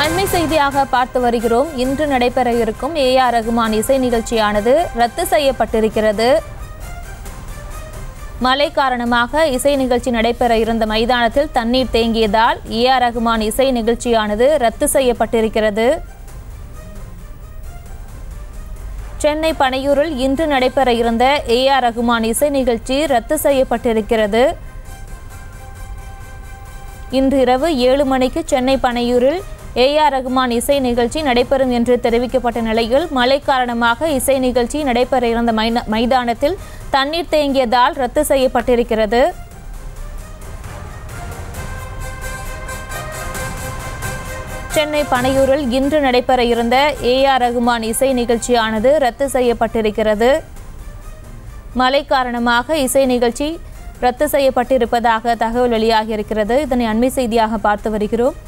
அண்மை செய்தியாக பார்த்து வருகிறோம். இன்று நடைபெற இருக்கும் A.R.ரஹ்மான் இசை நிகழ்ச்சியானது ரத்து செய்யப்பட்டிருக்கிறது. மழை காரணமாக இசை நிகழ்ச்சி நடைபெற இருந்த மைதானத்தில் தண்ணீர் தேங்கியதால் A.R.ரஹ்மான் இசை நிகழ்ச்சியானது ரத்து செய்யப்பட்டிருக்கிறது. சென்னை பனையூரில் இன்று நடைபெற இருந்த A.R.ரஹ்மான் இசை நிகழ்ச்சி ரத்து செய்யப்பட்டிருக்கிறது. இன்று இரவு 7 மணிக்கு சென்னை பனையூரில் A.R.ரஹ்மான் இசை நிகழ்ச்சி நடைபெறும் என்று தெரிவிக்கப்பட்ட நிலையில் மழை காரணமாக இசை நிகழ்ச்சி நடைபெற இருந்த மைதானத்தில் தண்ணீர் தேங்கியதால் ரத்து செய்யப்பட்டிருக்கிறது. சென்னை பனையூரில் இன்று நடைபெற இருந்த A.R.ரஹ்மான் இசை நிகழ்ச்சியானது ரத்து செய்யப்பட்டிருக்கிறது. மழை காரணமாக இசை நிகழ்ச்சி ரத்து செய்யப்பட்டிருப்பதாக தகவல் வெளியாகியிருக்கிறது. இதனை அண்மை செய்தியாக பார்த்து வருகிறோம்.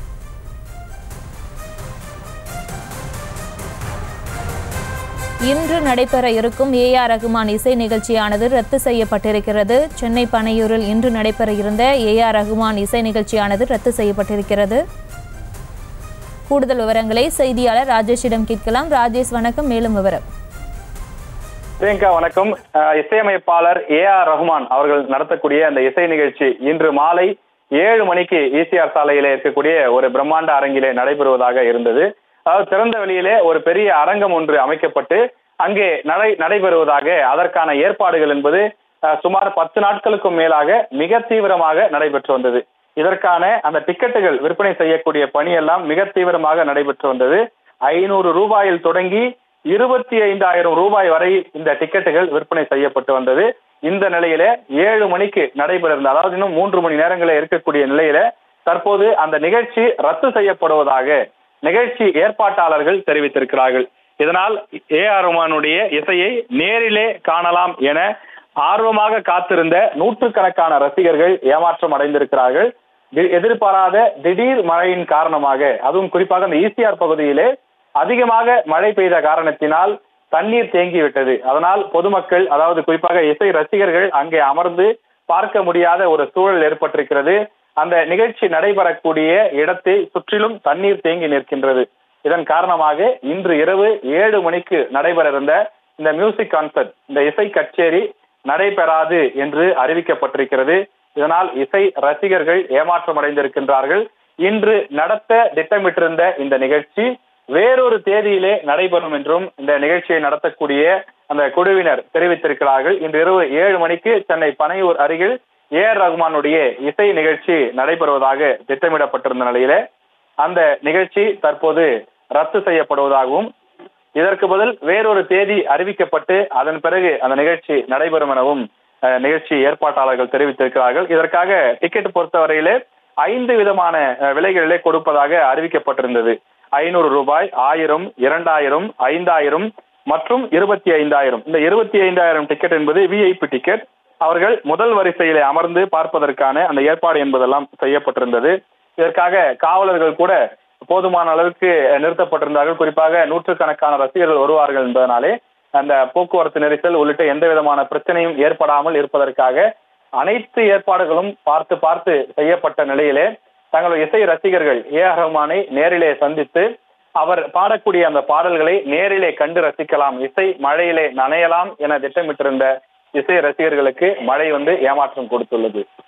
இன்று நடைபெற இருக்கும் A.R.ரஹ்மான் இசை நிகழ்ச்சியானது ரத்து செய்யப்பட்டிருக்கிறது. சென்னை பனையூரில் இன்று நடைபெற இருந்த A.R.ரஹ்மான் இசை நிகழ்ச்சியானது ரத்து செய்யப்பட்டிருக்கிறது. கூடுதல் விவரங்களை செய்தியாளர் ராஜேஷிடம் கேட்கலாம். ராஜேஷ் வணக்கம், மேலும் விவரம். பிரியங்கா வணக்கம். இசையமைப்பாளர் A.R.ரஹ்மான் அவர்கள் நடத்தக்கூடிய அந்த இசை நிகழ்ச்சி இன்று மாலை 7 மணிக்கு ECR சாலையிலே இருக்கக்கூடிய ஒரு பிரம்மாண்ட அரங்கிலே நடைபெறுவதாக இருந்தது. அதாவது திறந்த வெளியிலே ஒரு பெரிய அரங்கம் ஒன்று அமைக்கப்பட்டு அங்கே நடைபெறுவதாக, அதற்கான ஏற்பாடுகள் என்பது சுமார் 10 நாட்களுக்கும் மேலாக மிக தீவிரமாக நடைபெற்று வந்தது. இதற்கான அந்த டிக்கெட்டுகள் விற்பனை செய்யக்கூடிய பணியெல்லாம் மிக தீவிரமாக நடைபெற்று வந்தது. 500 ரூபாயில் தொடங்கி 25,000 ரூபாய் வரை இந்த டிக்கெட்டுகள் விற்பனை செய்யப்பட்டு வந்தது. இந்த நிலையில 7 மணிக்கு நடைபெற இருந்த, அதாவது இன்னும் 3 மணி நேரங்களில் இருக்கக்கூடிய நிலையில தற்போது அந்த நிகழ்ச்சி ரத்து செய்யப்படுவதாக நிகழ்ச்சி ஏற்பாட்டாளர்கள் தெரிவித்திருக்கிறார்கள். இதனால் A.R.ரஹ்மானுடைய இசையை நேரிலே காணலாம் என ஆர்வமாக காத்திருந்த நூற்றுக்கணக்கான ரசிகர்கள் ஏமாற்றம் அடைந்திருக்கிறார்கள். எதிர்பாராத திடீர் மழையின் காரணமாக, அதுவும் குறிப்பாக அந்த ECR பகுதியிலே அதிகமாக மழை பெய்த காரணத்தினால் தண்ணீர் தேங்கிவிட்டது. அதனால் பொதுமக்கள், அதாவது குறிப்பாக இசை ரசிகர்கள் அங்கே அமர்ந்து பார்க்க முடியாத ஒரு சூழல் ஏற்பட்டிருக்கிறது. அந்த நிகழ்ச்சி நடைபெறக்கூடிய இடத்தை சுற்றிலும் தண்ணீர் தேங்கி நிற்கின்றது. இதன் காரணமாக இன்று இரவு 7 மணிக்கு நடைபெற இருந்த இந்த மியூசிக் கான்சர்ட், இந்த இசை கச்சேரி நடைபெறாது என்று அறிவிக்கப்பட்டிருக்கிறது. இதனால் இசை ரசிகர்கள் ஏமாற்றம் அடைந்திருக்கின்றார்கள். இன்று நடத்த திட்டமிட்டிருந்த இந்த நிகழ்ச்சி வேறொரு தேதியிலே நடைபெறும் என்றும் இந்த நிகழ்ச்சியை நடத்தக்கூடிய அந்த குழுவினர் தெரிவித்திருக்கிறார்கள். இன்று இரவு 7 மணிக்கு சென்னை பனையூர் அருகில் A.R.ரஹ்மானுடைய இசை நிகழ்ச்சி நடைபெறுவதாக திட்டமிடப்பட்டிருந்த நிலையில அந்த நிகழ்ச்சி தற்போது ரத்து செய்யப்படுவதாகவும், இதற்கு பதில் வேறொரு தேதி அறிவிக்கப்பட்டு அதன் பிறகு அந்த நிகழ்ச்சி நடைபெறும் எனவும் நிகழ்ச்சி ஏற்பாட்டாளர்கள் தெரிவித்திருக்கிறார்கள். இதற்காக டிக்கெட் பொறுத்தவரையிலே 5 விதமான விலைகளிலே கொடுப்பதாக அறிவிக்கப்பட்டிருந்தது. 500 ரூபாய், 1000, 2000, 5000 மற்றும் 25,000. இந்த 25,000 டிக்கெட் என்பது VIP டிக்கெட். அவர்கள் முதல் வரிசையிலே அமர்ந்து பார்ப்பதற்கான அந்த ஏற்பாடு என்பதெல்லாம் செய்யப்பட்டிருந்தது. இதற்காக காவலர்கள் கூட போதுமான அளவுக்கு நிறுத்தப்பட்டிருந்தார்கள். குறிப்பாக நூற்றுக்கணக்கான ரசிகர்கள் வருவார்கள் என்பதனாலே அந்த போக்குவரத்து நெரிசல் உள்ளிட்ட எந்த விதமான பிரச்சனையும் ஏற்படாமல் இருப்பதற்காக அனைத்து ஏற்பாடுகளும் பார்த்து செய்யப்பட்ட நிலையிலே தங்களுடைய இசை ரசிகர்கள் A.R.ரஹ்மானை நேரிலே சந்தித்து அவர் பாடக்கூடிய அந்த பாடல்களை நேரிலே கண்டு ரசிக்கலாம், இசை மழையிலே நனையலாம் என திட்டமிட்டிருந்த இசை ரசிகர்களுக்கு மழை ஏமாற்றம் கொடுத்துள்ளது.